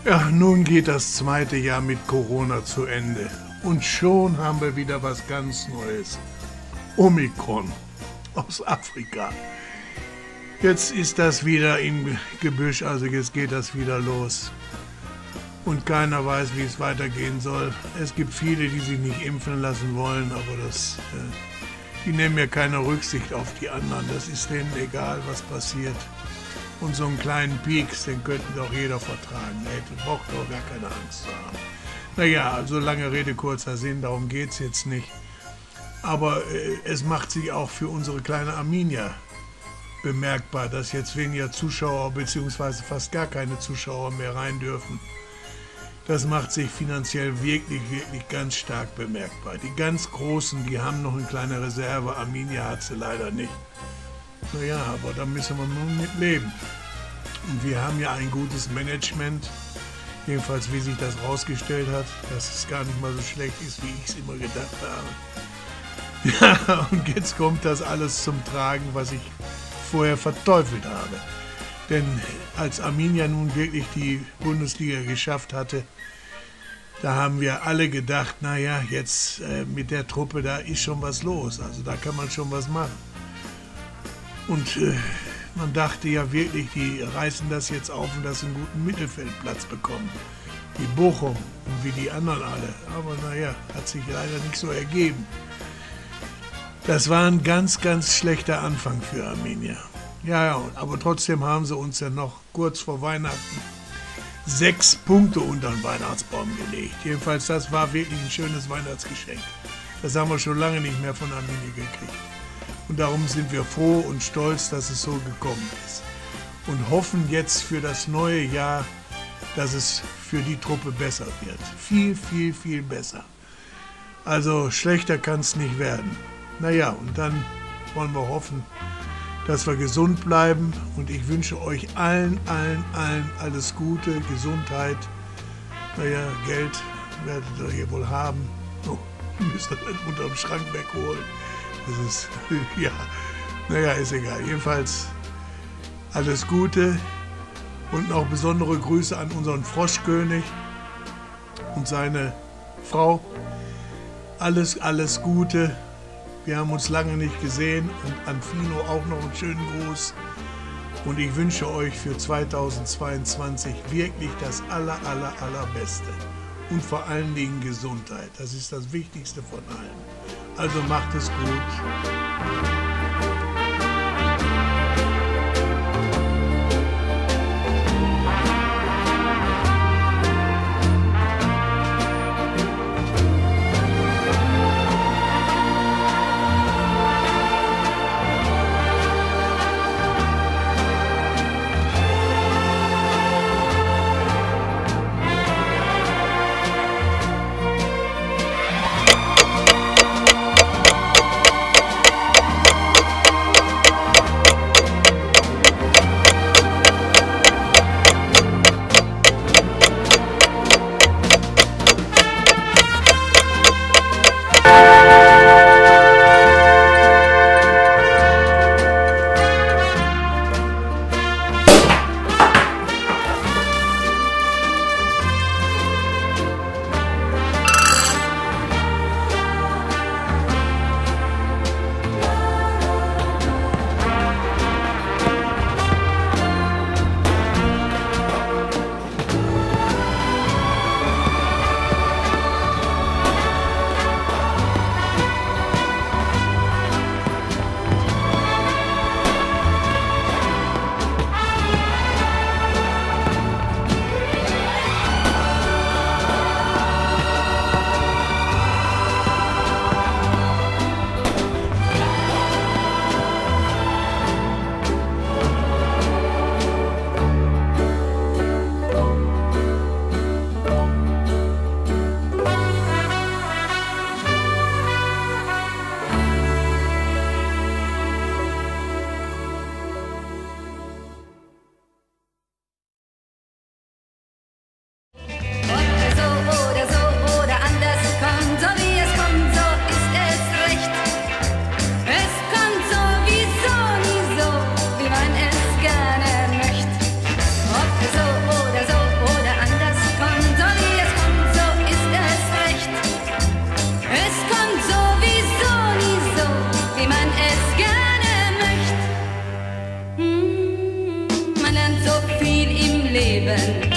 Ja, nun geht das zweite Jahr mit Corona zu Ende. Und schon haben wir wieder was ganz Neues. Omikron aus Afrika. Jetzt ist das wieder im Gebüsch, also jetzt geht das wieder los. Und keiner weiß, wie es weitergehen soll. Es gibt viele, die sich nicht impfen lassen wollen, aber die nehmen ja keine Rücksicht auf die anderen. Das ist denen egal, was passiert. Und so einen kleinen Pieks, den könnte doch jeder vertragen. Er braucht doch gar keine Angst zu haben. Naja, also lange Rede, kurzer Sinn, darum geht es jetzt nicht. Aber es macht sich auch für unsere kleine Arminia bemerkbar, dass jetzt weniger Zuschauer bzw. fast gar keine Zuschauer mehr rein dürfen. Das macht sich finanziell wirklich ganz stark bemerkbar. Die ganz Großen, die haben noch eine kleine Reserve, Arminia hat sie leider nicht. Naja, aber da müssen wir nun mit leben. Und wir haben ja ein gutes Management, jedenfalls wie sich das rausgestellt hat, dass es gar nicht mal so schlecht ist, wie ich es immer gedacht habe. Ja, und jetzt kommt das alles zum Tragen, was ich vorher verteufelt habe. Denn als Arminia nun wirklich die Bundesliga geschafft hatte, da haben wir alle gedacht, naja, jetzt mit der Truppe, da ist schon was los. Also da kann man schon was machen. Und man dachte ja wirklich, die reißen das jetzt auf und dass sie einen guten Mittelfeldplatz bekommen. Wie Bochum und wie die anderen alle. Aber naja, hat sich leider nicht so ergeben. Das war ein ganz schlechter Anfang für Arminia. Ja, aber trotzdem haben sie uns ja noch kurz vor Weihnachten 6 Punkte unter den Weihnachtsbaum gelegt. Jedenfalls, das war wirklich ein schönes Weihnachtsgeschenk. Das haben wir schon lange nicht mehr von Arminia gekriegt. Und darum sind wir froh und stolz, dass es so gekommen ist. Und hoffen jetzt für das neue Jahr, dass es für die Truppe besser wird. Viel besser. Also schlechter kann es nicht werden. Naja, und dann wollen wir hoffen, dass wir gesund bleiben. Und ich wünsche euch allen alles Gute, Gesundheit. Naja, Geld werdet ihr hier wohl haben. Oh, müsst ihr das unterm Schrank wegholen. Das ist, ja, naja, ist egal. Jedenfalls alles Gute und noch besondere Grüße an unseren Froschkönig und seine Frau. Alles Gute. Wir haben uns lange nicht gesehen und an Fino auch noch einen schönen Gruß. Und ich wünsche euch für 2022 wirklich das allerbeste. Und vor allen Dingen Gesundheit. Das ist das Wichtigste von allen. Also macht es gut. Leben.